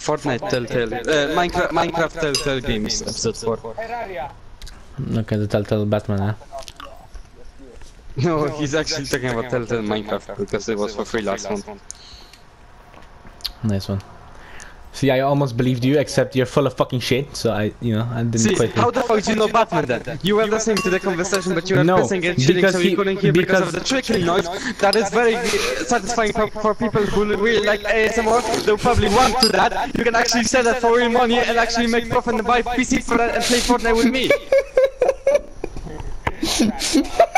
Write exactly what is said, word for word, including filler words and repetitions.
Fortnite Telltale. Uh, Minecraft, Minecraft Telltale Games, episode four. Okay, the Telltale Batman, yeah. No, he's actually talking about Telltale Minecraft because it was for free last month. Nice one. See, I almost believed you, except you're full of fucking shit, so I, you know, I didn't See, quite... how the fuck do you know Batman then? You were listening to the conversation, but you were No, pissing and shitting, so he, you couldn't hear because, because of the trickling noise. That is very satisfying for, for people who really like A S M R. They'll probably want to that. You can actually sell that for real money and actually make profit and buy P C for that and play Fortnite with me.